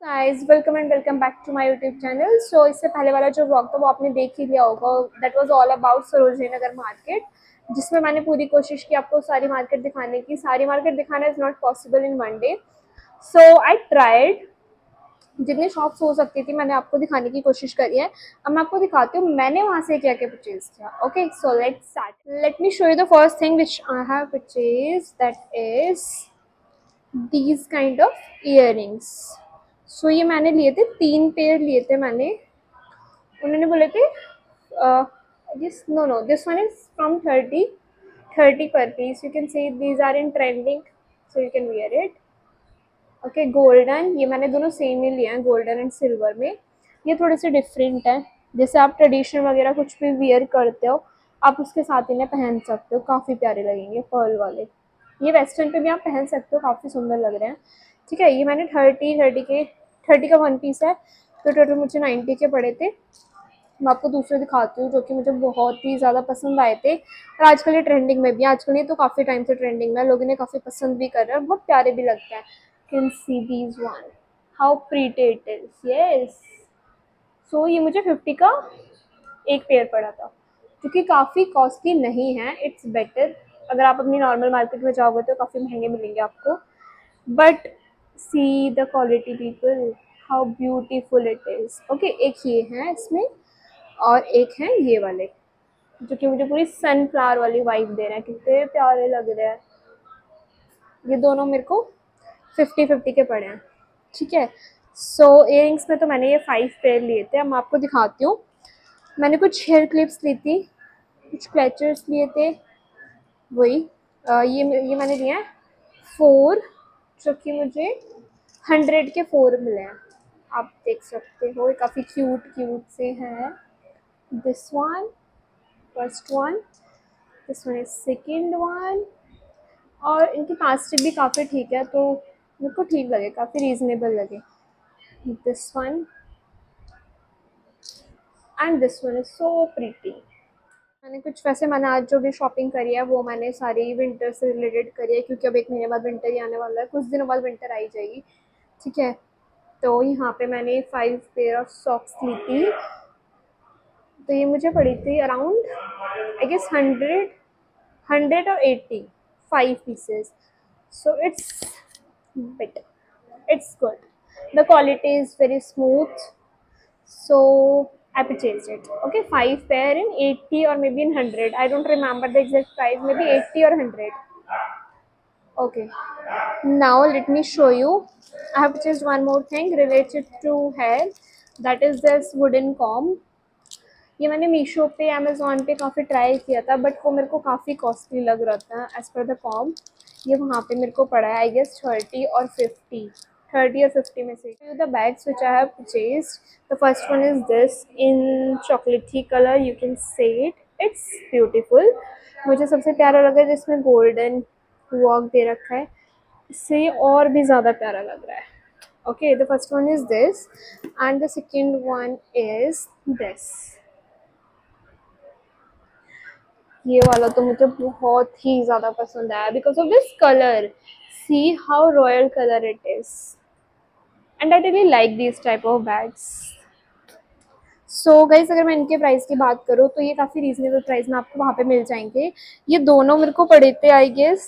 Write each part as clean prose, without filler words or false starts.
Guys welcome and welcome back to my YouTube channel. So इससे पहले वाला जो व्लॉग था वो आपने देख ही लिया होगा। That was all about Sarojini Nagar market, जिसमें मैंने पूरी कोशिश की आपको सारी मार्केट दिखाने की। सारी मार्केट दिखाना is not possible in one day, so I tried. जितनी शॉप्स हो सकती थी मैंने आपको दिखाने की कोशिश करी है। अब मैं आपको दिखाती हूँ मैंने वहाँ से क्या क्या परचेज किया। Okay, so let's start. Let me show you the first thing which I have purchase, that is these kind of earrings. So ये मैंने लिए थे, 3 पेयर लिए थे मैंने। उन्होंने बोले थे this one is from 30 per piece. You can see these are in trending, so you can wear it. Okay, golden, ये मैंने दोनों सेम ही लिए हैं, गोल्डन एंड सिल्वर में। ये थोड़े से डिफरेंट है। जैसे आप ट्रेडिशनल वगैरह कुछ भी वियर करते हो, आप उसके साथ इन्हें पहन सकते हो, काफ़ी प्यारे लगेंगे पर्ल वाले। ये वेस्टर्न पे भी आप पहन सकते हो, काफ़ी सुंदर लग रहे हैं। ठीक है, ये मैंने 30 का 1 पीस है, तो टोटल मुझे 90 के पड़े थे। मैं आपको दूसरे दिखाती हूँ जो कि मुझे बहुत ही ज़्यादा पसंद आए थे, और आजकल ये ट्रेंडिंग में भी है। आजकल ये तो काफ़ी टाइम से ट्रेंडिंग में, लोग इन्हें काफ़ी पसंद भी कर रहे हैं और बहुत प्यारे भी लगते हैं। Can see these one, how pretty it is. Yes, so ये मुझे 50 का एक पेयर पड़ा था, क्योंकि काफ़ी कॉस्टली नहीं है। इट्स बेटर, अगर आप अपनी नॉर्मल मार्केट में जाओगे तो काफ़ी महंगे मिलेंगे आपको, but see the quality people, how beautiful it is. Okay, एक ये है इसमें और एक है ये वाले, जो कि मुझे पूरी सनफ्लावर वाली वाइब दे रहे हैं। कितने प्यारे लग रहे हैं। ये दोनों मेरे को 50-50 के पड़े हैं। ठीक है, सो इयरिंग्स में तो मैंने ये 5 पेयर लिए थे। अब मैं आपको दिखाती हूँ। मैंने कुछ हेयर क्लिप्स ली थी, कुछ क्लचर्स लिए थे, वही ये मैंने लिए हैं 4, जो कि मुझे 100 के 4 मिले हैं। आप देख सकते हो, ये काफ़ी क्यूट से हैं। This one, first one, this one is second one, और इनकी प्लास्टिक भी काफ़ी ठीक है, तो मेरे को ठीक लगे, काफ़ी रीजनेबल लगे। This one and this one is so pretty. मैंने आज जो भी शॉपिंग करी है वो मैंने सारी विंटर से रिलेटेड करी है, क्योंकि अब 1 महीने बाद विंटर ही आने वाला है, कुछ दिनों बाद विंटर आई जाएगी। ठीक है, तो यहाँ पे मैंने 5 पेयर ऑफ सॉक्स ली थी, तो ये मुझे पड़ी थी अराउंड आई गेस 100 और 80, 5 pieces. So it's good. The quality is very smooth, so I purchased it. Okay, 5 pair in 80 or maybe in 100. I don't remember the exact price, maybe 80 or 100. Okay, now let me show you. I have purchased one more thing related to hair, that is this wooden comb. ये मैंने मीशो पे, Amazon पे काफ़ी try किया था, but वो मेरे को काफ़ी कॉस्टली लग रहा था एज़ पर द कॉम। ये वहाँ पे मेरे को पड़ा है आई गेस 30 और 50 में से। The bags which I have purchased, the first one is this in chocolatey colour. You can say it's beautiful. मुझे सबसे प्यारा लगा जिसमें गोल्डन वर्क दे रखा है, इससे और भी ज़्यादा प्यारा लग रहा है। Okay, the first one is this and the second one is this. ये वाला तो मुझे बहुत ही ज़्यादा पसंद आया because of this colour. See how royal colour it is, and I really like this type of bags. So guys, अगर मैं इनके प्राइस की बात करूँ तो ये काफ़ी रीजनेबल प्राइस में आपको वहाँ पे मिल जाएंगे। ये दोनों मेरे को पड़े थे I guess,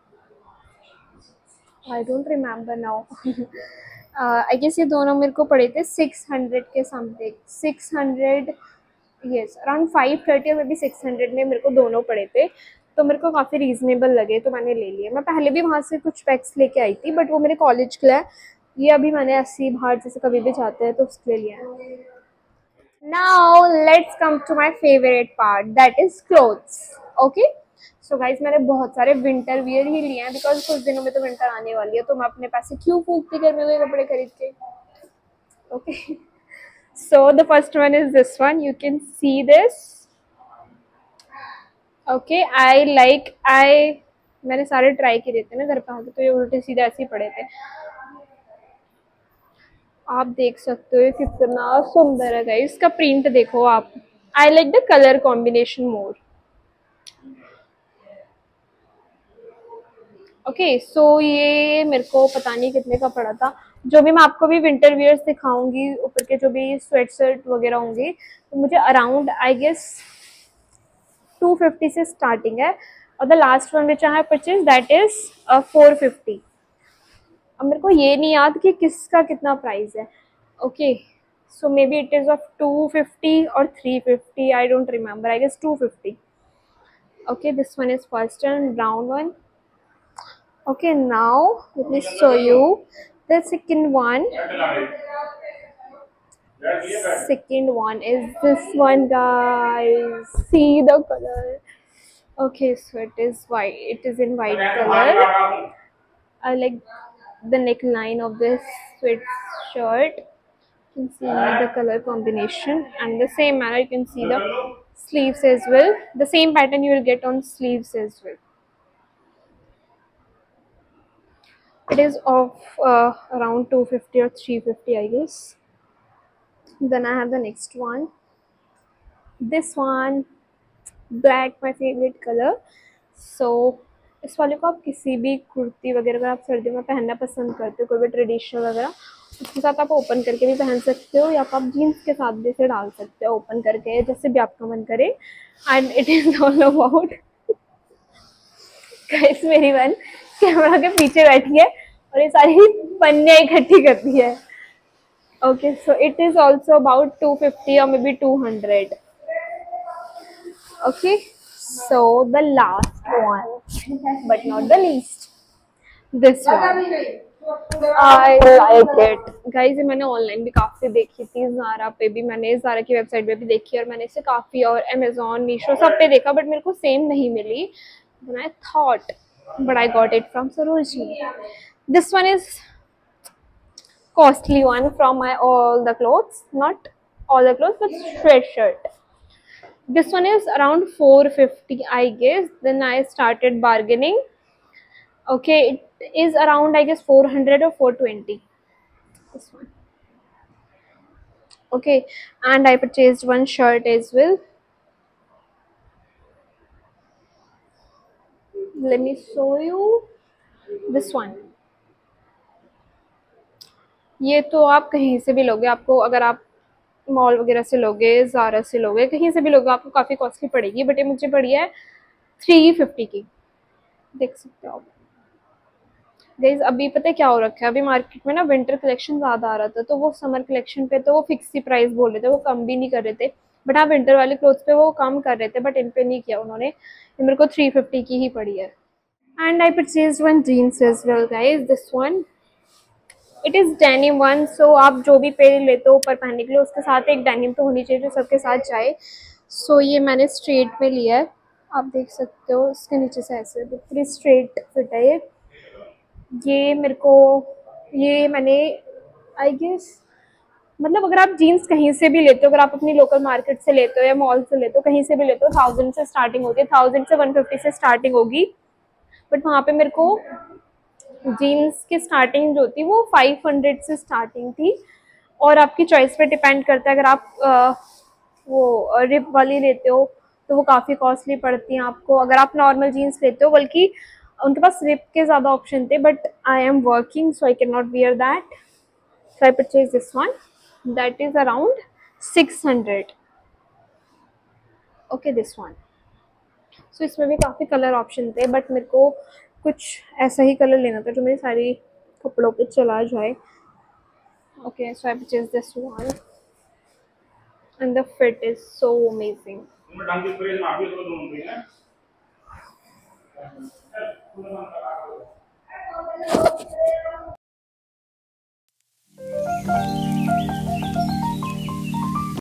I don't remember now, I guess ये दोनों मेरे को पड़े थे 600 के समथिंग, 600, यस अराउंड 530 और मे बी 600 में मेरे को दोनों पड़े थे, तो मेरे को काफ़ी रीजनेबल लगे, तो मैंने ले लिए। मैं पहले भी वहाँ से कुछ पैक्स लेके आई थी, बट वो मेरे कॉलेज के लिए। ये अभी मैंने ऐसी बाहर जैसे कभी भी जाते हैं तो उसके लिए लिया है। Now let's come to my favourite part, that is clothes. Okay, so guys मैंने बहुत सारे विंटर वियर ही लिए हैं, बिकॉज कुछ दिनों में तो विंटर आने वाली है, तो मैं अपने पैसे क्यों फूकती गर्मी में कपड़े खरीद के। Okay, so the first one is this one. You can see this. Okay, मैंने सारे ट्राई किए थे ना घर पे आके, तो ये उल्टे सीधे ऐसे ही पड़े थे। आप देख सकते हो कितना सुंदर है गाइस, इसका प्रिंट देखो आप। I like the colour combination more. Okay, so ये मेरे को पता नहीं कितने का पड़ा था, जो भी मैं आपको भी विंटर वियर्स दिखाऊंगी, ऊपर के जो भी स्वेट शर्ट वगैरह होंगे, तो मुझे अराउंड आई गेस 250 से स्टार्टिंग है, और the last one which I have purchase that is 450। अब मेरे को ये नहीं याद कि किसका कितना प्राइस है। Okay, so maybe it is of 250 और 350, I don't remember, I guess 250। Okay, this one is first and brown one. Okay, now let me show you the second one. Second one is this one, guys. See the color. Okay, so it is white. It is in white color. I like the neckline of this sweatshirt. You can see the color combination, and the same manner you can see the sleeves as well. The same pattern you will get on sleeves as well. It is of around 250 or 350, I guess. Then I have the next one. This one, black, my favorite color. So इस वाले को आप किसी भी कुर्ती वगैरह अगर आप सर्दियों में पहनना पसंद करते हो, कोई भी ट्रेडिशनल वगैरह, उसके साथ आप ओपन करके भी पहन सकते हो, या आप जीन्स के साथ भी इसे डाल सकते हो ओपन करके, जैसे भी आपका मन करे। And it is all about, guys मेरी बहन कैमरा के पीछे बैठी है और ये सारी पन्नियाँ इकट्ठी करती है। Okay, so it is also about 250 or maybe 200. Okay, so the last one, but not the least, this one. I like it, guys. ये मैंने ऑनलाइन भी काफी देखी थी, ज़ारा पे भी, मैंने ज़ारा की वेबसाइट पे भी देखी, और मैंने इसे काफी और अमेजोन, मीशो सब पे देखा, बट मेरे को सेम नहीं मिली। Then I thought, but I got it from Sarojini. This one is costly one from my all the clothes, not all the clothes, but sweatshirt. This one is around 450, I guess. Then I started bargaining. Okay, it is around I guess 400 or 420. This one. Okay, and I purchased one shirt as well. Let me show you this one. ये तो आप कहीं से भी लोगे, आपको अगर आप मॉल वगैरह से लोगे, ज़ारा से लोगे, कहीं से भी लोगे, आपको काफ़ी कॉस्टली पड़ेगी, बट ये मुझे पड़ी है 350 की, देख सकते हो आप। गाइस अभी पता है क्या हो रखा है, अभी मार्केट में ना विंटर कलेक्शन ज़्यादा आ रहा था, तो वो समर कलेक्शन पे तो वो फिक्स ही प्राइस बोल रहे थे, वो कम भी नहीं कर रहे थे। बट हाँ, विंटर वाले क्लोथ्स पे वो कम कर रहे थे, बट इन पे नहीं किया उन्होंने। ये मेरे को 350 की ही पड़ी है। And I purchase one jeans as well guys, this one, it is denim one. So आप जो भी पे लेते हो ऊपर पहनने के लिए, उसके साथ एक डेनिम तो होनी चाहिए जो सबके साथ जाए। सो ये मैंने स्ट्रेट में लिया है, आप देख सकते हो, इसके नीचे से ऐसे पूरी स्ट्रेट फिट है ये मेरे को, ये मैंने आई गेस, मतलब अगर आप जीन्स कहीं से भी लेते हो, अगर आप अपनी लोकल मार्केट से लेते हो या मॉल से लेते हो, कहीं से भी लेते हो, 1000 से स्टार्टिंग होती है, 1000 से 150 से स्टार्टिंग होगी। बट वहाँ पे मेरे को जीन्स की स्टार्टिंग जो थी वो 500 से स्टार्टिंग थी, और आपकी चॉइस पे डिपेंड करता है। अगर आप वो रिप वाली लेते हो तो वो काफ़ी कॉस्टली पड़ती हैं आपको। अगर आप नॉर्मल जीन्स लेते हो, बल्कि उनके पास रिप के ज़्यादा ऑप्शन थे, but I am working so I can not wear that, so I purchase this one, that is around 600। Okay, this one. So इसमें भी काफ़ी कलर ऑप्शन थे, बट मेरे को कुछ ऐसा ही कलर लेना था जो मेरी सारी कपड़ों पे चला जाए। Okay, so I purchase this one and the fit is so amazing.